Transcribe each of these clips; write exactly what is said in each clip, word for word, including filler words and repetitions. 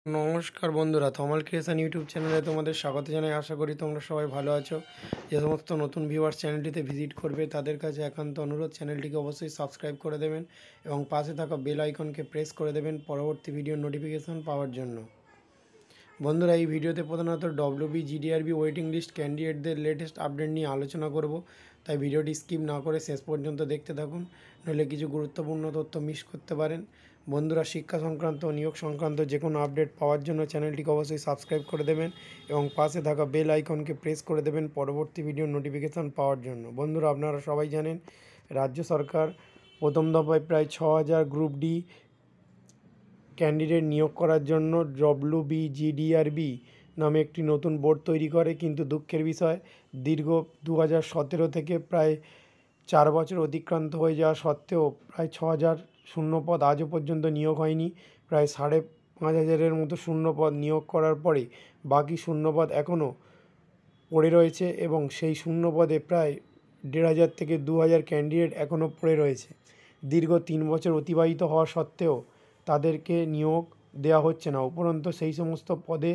নমস্কার বন্ধুরা, তমাল creation YouTube চ্যানেলে তোমাদের স্বাগত জানাই। আশা করি তোমরা সবাই ভালো আছো। যে সমস্ত নতুন ভিউয়ার্স চ্যানেলটিতে ভিজিট করবে তাদের কাছে একান্ত অনুরোধ, চ্যানেলটিকে অবশ্যই সাবস্ক্রাইব করে দেবেন এবং পাশে থাকা বেল আইকনকে প্রেস করে দেবেন পরবর্তী ভিডিওর নোটিফিকেশন পাওয়ার জন্য। বন্ধুরা, এই ভিডিওতে প্রধানত ডব্লিউবিজিডিআরবি ওয়েটিং লিস্ট ক্যান্ডিডেটদের লেটেস্ট আপডেট নিয়ে আলোচনা করব, তাই ভিডিওটি স্কিপ না করে শেষ পর্যন্ত দেখতে থাকুন, নইলে কিছু গুরুত্বপূর্ণ তথ্য মিস করতে পারেন। বন্ধুরা, শিক্ষা সংক্রান্ত ও নিয়োগ সংক্রান্ত যে কোনো আপডেট পাওয়ার জন্য চ্যানেলটিকে অবশ্যই সাবস্ক্রাইব করে দেবেন এবং পাশে থাকা বেল আইকনকে প্রেস করে দেবেন পরবর্তী ভিডিওর নোটিফিকেশান পাওয়ার জন্য। বন্ধুরা, আপনারা সবাই জানেন রাজ্য সরকার প্রথম দফায় প্রায় ছ হাজার গ্রুপ ডি ক্যান্ডিডেট নিয়োগ করার জন্য ডব্লিউবিজিডিআরবি নামে একটি নতুন বোর্ড তৈরি করে, কিন্তু দুঃখের বিষয় দীর্ঘ দু হাজার সতেরো থেকে প্রায় চার বছর অতিক্রান্ত হয়ে যাওয়া সত্ত্বেও প্রায় ছ হাজার শূন্যপদ আজও পর্যন্ত নিয়োগ হয়নি। প্রায় সাড়ে পাঁচ হাজারের মতো শূন্যপদ নিয়োগ করার পরে বাকি শূন্যপদ এখনও পড়ে রয়েছে এবং সেই শূন্যপদে প্রায় দেড় হাজার থেকে দু হাজার ক্যান্ডিডেট এখনও পড়ে রয়েছে। দীর্ঘ তিন বছর অতিবাহিত হওয়া সত্ত্বেও তাদেরকে নিয়োগ দেওয়া হচ্ছে না। উপরন্তু সেই সমস্ত পদে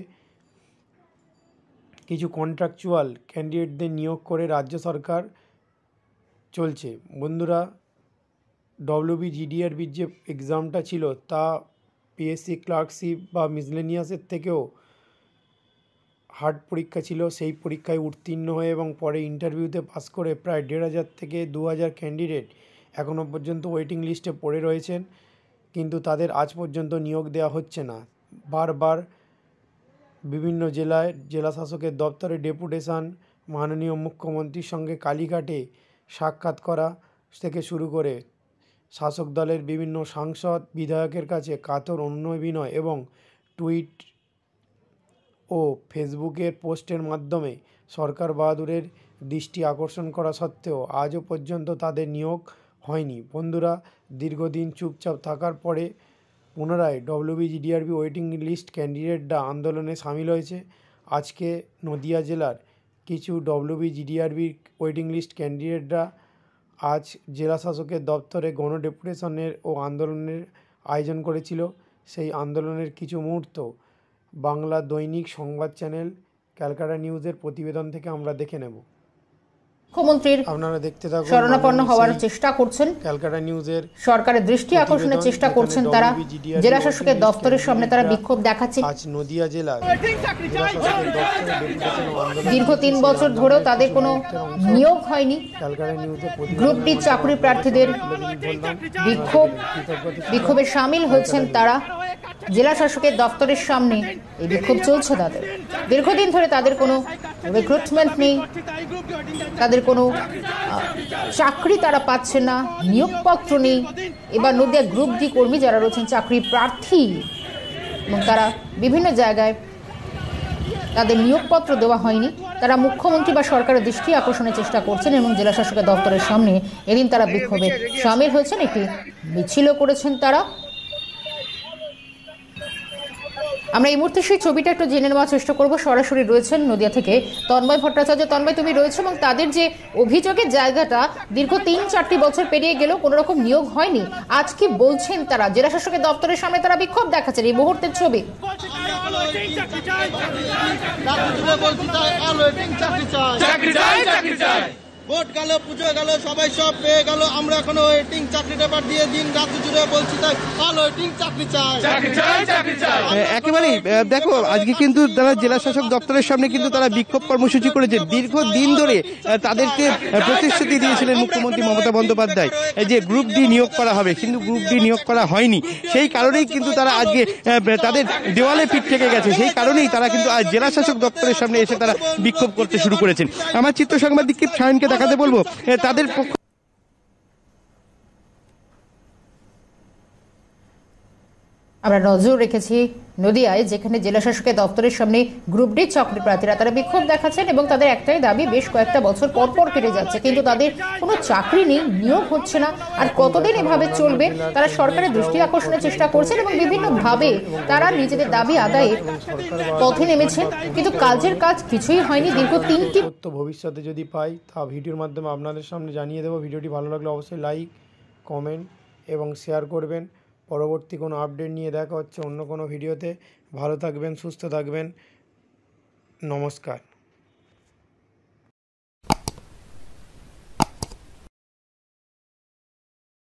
কিছু কন্ট্রাকচুয়াল ক্যান্ডিডেটদের নিয়োগ করে রাজ্য সরকার চলছে। বন্ধুরা, ডব্লিউবিজিডিআরবির যে এক্সামটা ছিল তা পিএসসি ক্লার্কশিপ বা মিসলেনিয়াসের থেকেও হার্ড পরীক্ষা ছিল। সেই পরীক্ষায় উত্তীর্ণ হয়ে এবং পরে ইন্টারভিউতে পাস করে প্রায় দেড় হাজার থেকে দু হাজার ক্যান্ডিডেট এখনও পর্যন্ত ওয়েটিং লিস্টে পড়ে রয়েছেন, কিন্তু তাদের আজ পর্যন্ত নিয়োগ দেওয়া হচ্ছে না। বারবার বিভিন্ন জেলায় জেলা শাসকের দপ্তরে ডেপুটেশন, মাননীয় মুখ্যমন্ত্রীর সঙ্গে কালীঘাটে সাক্ষাৎ করা থেকে শুরু করে শাসক দলের বিভিন্ন সাংসদ বিধায়কের কাছে কাতর অনুনয় এবং টুইট ও ফেসবুকের পোস্টের মাধ্যমে সরকার বাহাদুরের দৃষ্টি আকর্ষণ করা সত্ত্বেও আজও পর্যন্ত তাদের নিয়োগ হয়নি। বন্ধুরা, দীর্ঘদিন চুপচাপ থাকার পরে পুনরায় ডব্লিউবিজিডিআরবি ওয়েটিং লিস্ট ক্যান্ডিডেটরা আন্দোলনে সামিল হয়েছে। আজকে নদিয়া জেলার কিছু ডব্লিউবিজিডিআরবি ওয়েটিং লিস্ট ক্যান্ডিডেটরা আজ জেলা শাসকের দপ্তরে গণ ডেপুটেশনের ও আন্দোলনের আয়োজন করেছিল। সেই আন্দোলনের কিছু মুহূর্ত বাংলা দৈনিক সংবাদ চ্যানেল ক্যালকাটা নিউজের প্রতিবেদন থেকে আমরা দেখে নেব। মুখ্যমন্ত্রীর আপনারা দেখতে থাকুন। শরণাপন্ন হওয়ার চেষ্টা করছেন, ক্যালকাটা নিউজের সরকারের দৃষ্টি আকর্ষণের চেষ্টা করছেন তারা। জেলা শাসকের দফতরের সামনে তারা বিক্ষোভ দেখাচ্ছে। আজ নদিয়া জেলার দীর্ঘ তিন বছর ধরেও তাদের কোনো নিয়োগ হয়নি। ক্যালকাটা নিউজের গ্রুপ ডি চাকরি প্রার্থীদের বিক্ষোভ বিক্ষোভে সামিল হয়েছেন তারা। জেলা শাসকের দফতরের সামনে এই বিক্ষোভ চলছে তাদের। দীর্ঘদিন ধরে তাদের কোনো রিক্রুটমেন্ট নেই, তাদের কোনো চাকরি তারা পাচ্ছে না, নিয়োগপত্র নেই। এবার নদিয়া গ্রুপ ডি কর্মী যারা রয়েছেন চাকরি প্রার্থী এবং তারা বিভিন্ন জায়গায় তাদের নিয়োগপত্র দেওয়া হয়নি, তারা মুখ্যমন্ত্রী বা সরকারের দৃষ্টি আকর্ষণের চেষ্টা করছেন এবং জেলা শাসকের দপ্তরের সামনে এদিন তারা বিক্ষোভে সামিল হয়েছেন। একটি মিছিলও করেছেন তারা। আমরা এই মুহূর্তে সেই ছবিটা একটু জেনে নেওয়ার চেষ্টা করব। সরাসরি রয়েছেন নদিয়া থেকে তন্ময় ভট্টাচার্য। তন্ময়, তুমি রয়েছে এবং তাদের যে অভিযোগের জায়গাটা দীর্ঘ তিন চারটি বছর পেরিয়ে গেলেও কোনো রকম নিয়োগ হয়নি, আজ কি বলছেন তারা? জেলা শাসকের দপ্তরের সামনে তারা বিক্ষোভ দেখাচ্ছেন, এই মুহূর্তের ছবি। ভোট গেল, পুজো গেল, সবাই সব পেয়ে গেল, আমরা এখনো ওয়েটিং। চাকরি পেপার দিয়ে দিন রাত জুড়ে বলছি তাই আর ওয়েটিং, চাকরি চাই, চাকরি চাই। একেবারেই দেখো, আজকে কিন্তু তারা জেলা শাসক দপ্তরের সামনে কিন্তু তারা বিক্ষোভ কর্মসূচি করেছে। দীর্ঘ দিন ধরে তাদেরকে প্রতিশ্রুতি দিয়েছিলেন মুখ্যমন্ত্রী মমতা বন্দ্যোপাধ্যায় যে গ্রুপ ডি নিয়োগ করা হবে, কিন্তু গ্রুপ ডি নিয়োগ করা হয়নি। সেই কারণেই কিন্তু তারা আজকে তাদের দেওয়ালে পিঠ থেকে গেছে। সেই কারণেই তারা কিন্তু আজ জেলা শাসক দপ্তরের সামনে এসে তারা বিক্ষোভ করতে শুরু করেছেন। আমার চিত্র সাংবাদিক সায়নকে দেখাতে বলবো তাদের পক্ষ। আমরা নজর রেখেছি নদিয়ায়, যেখানে জেলা শাসকের দপ্তরের সামনে গ্রুপ ডি চাকরি প্রার্থীরা তারা বিক্ষোভ দেখাচ্ছেন এবং তাদের একটাই দাবি, বেশ কয়েকটা বছর পর পর কেটে যাচ্ছে কিন্তু তাদের কোনো চাকরি নেই, নিয়োগ হচ্ছে না। আর কতদিন এভাবে চলবে? তারা সরকারের দৃষ্টি আকর্ষণের চেষ্টা করছেন এবং বিভিন্নভাবে তারা নিজেদের দাবি আদায়ে পথে নেমেছেন, কিন্তু কাজের কাজ কিছুই হয়নি। দীর্ঘ তিনটি ভবিষ্যতে যদি পাই তা ভিডিওর মাধ্যমে আপনাদের সামনে জানিয়ে দেবো। ভিডিওটি ভালো লাগলে অবশ্যই লাইক, কমেন্ট এবং শেয়ার করবেন। পরবর্তী কোনো আপডেট নিয়ে দেখা হচ্ছে অন্য কোনো ভিডিওতে। ভালো থাকবেন, সুস্থ থাকবেন। নমস্কার।